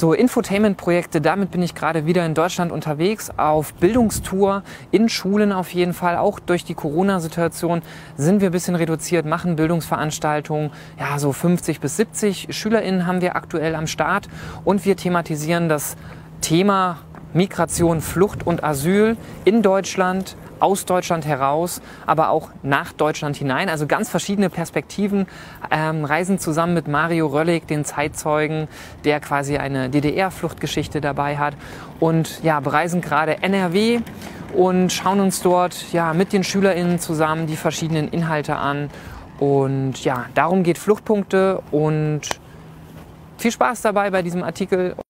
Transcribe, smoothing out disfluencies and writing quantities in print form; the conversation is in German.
So, Infotainment-Projekte, damit bin ich gerade wieder in Deutschland unterwegs, auf Bildungstour, in Schulen auf jeden Fall. Auch durch die Corona-Situation sind wir ein bisschen reduziert, machen Bildungsveranstaltungen. Ja, so 50 bis 70 SchülerInnen haben wir aktuell am Start und wir thematisieren das Thema Migration, Flucht und Asyl in Deutschland, aus Deutschland heraus, aber auch nach Deutschland hinein. Also ganz verschiedene Perspektiven, reisen zusammen mit Mario Röllig, den Zeitzeugen, der quasi eine DDR-Fluchtgeschichte dabei hat, und ja, bereisen gerade NRW und schauen uns dort ja mit den SchülerInnen zusammen die verschiedenen Inhalte an. Und ja, darum geht Fluchtpunkte, und viel Spaß dabei bei diesem Artikel.